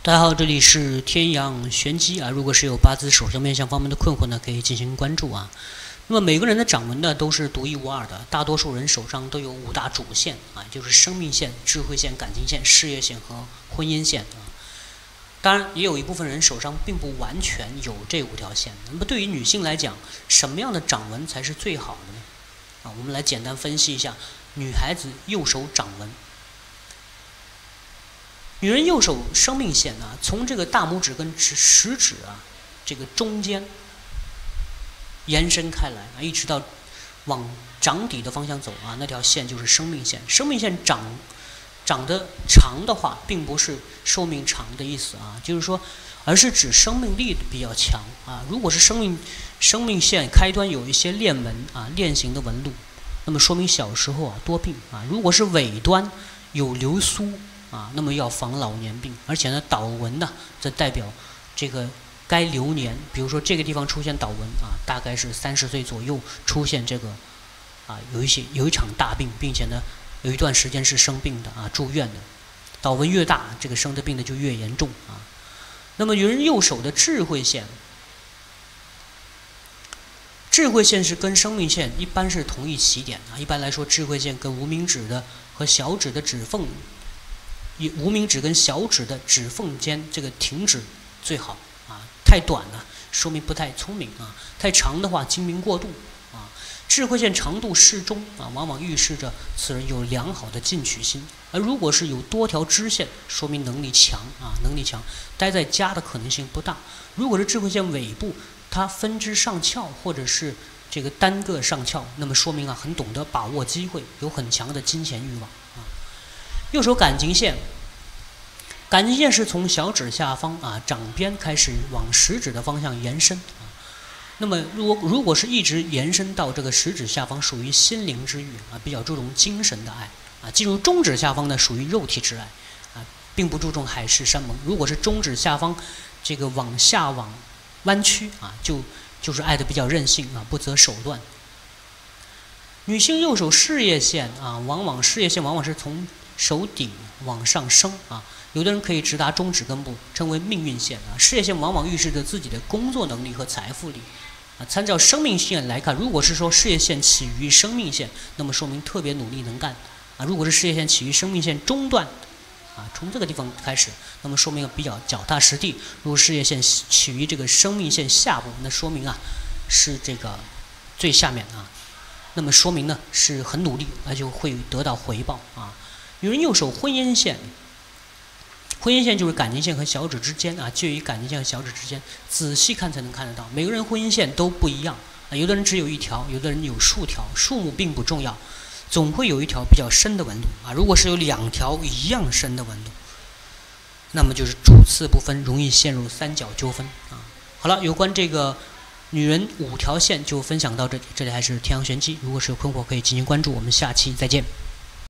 大家好，这里是天阳玄机啊。如果是有八字手相面相方面的困惑呢，可以进行关注啊。那么每个人的掌纹呢都是独一无二的，大多数人手上都有5大主线啊，就是生命线、智慧线、感情线、事业线和婚姻线啊。当然，也有一部分人手上并不完全有这5条线。那么对于女性来讲，什么样的掌纹才是最好的呢？啊，我们来简单分析一下女孩子右手掌纹。女人右手生命线啊，从这个大拇指跟食指啊，这个中间延伸开来啊，一直到往掌底的方向走啊，那条线就是生命线。生命线长得长的话，并不是寿命长的意思啊，就是说，而是指生命力比较强啊。如果是生命线开端有一些链纹啊、链形的纹路，那么说明小时候啊多病啊。如果是尾端有流苏啊，那么要防老年病，而且呢，倒纹呢，则代表这个该流年，比如说这个地方出现倒纹啊，大概是30岁左右出现这个啊，有一场大病，并且呢，有一段时间是生病的啊，住院的，倒纹越大，这个生的病的就越严重啊。那么女人右手的智慧线，智慧线是跟生命线一般是同一起点啊。一般来说，智慧线跟无名指的和小指的指缝。无名指跟小指的指缝间这个停止最好啊，太短了说明不太聪明啊，太长的话精明过度啊。智慧线长度适中啊，往往预示着此人有良好的进取心，而如果是有多条支线，说明能力强啊，能力强，待在家的可能性不大。如果是智慧线尾部它分支上翘，或者是这个单个上翘，那么说明啊很懂得把握机会，有很强的金钱欲望啊。右手感情线，感情线是从小指下方啊掌边开始往食指的方向延伸啊。那么如果是一直延伸到这个食指下方，属于心灵之欲啊，比较注重精神的爱啊。进入中指下方呢，属于肉体之爱啊，并不注重海誓山盟。如果是中指下方这个往弯曲啊，就是爱的比较任性啊，不择手段。女性右手事业线啊，事业线往往是从手底往上升啊，有的人可以直达中指根部，称为命运线啊。事业线往往预示着自己的工作能力和财富力啊。参照生命线来看，如果是说事业线起于生命线，那么说明特别努力能干啊。如果是事业线起于生命线中段啊，从这个地方开始，那么说明比较脚踏实地。如果事业线起于这个生命线下部，那说明啊是这个最下面啊，那么说明呢是很努力，那就会得到回报啊。女人右手婚姻线，婚姻线就是感情线和小指之间啊，介于感情线和小指之间，仔细看才能看得到。每个人婚姻线都不一样啊，有的人只有1条，有的人有数条，数目并不重要，总会有一条比较深的纹路啊。如果是有2条一样深的纹路，那么就是主次不分，容易陷入三角纠纷啊。好了，有关这个女人5条线就分享到这里，这里还是天阳玄机。如果是有困惑，可以进行关注。我们下期再见。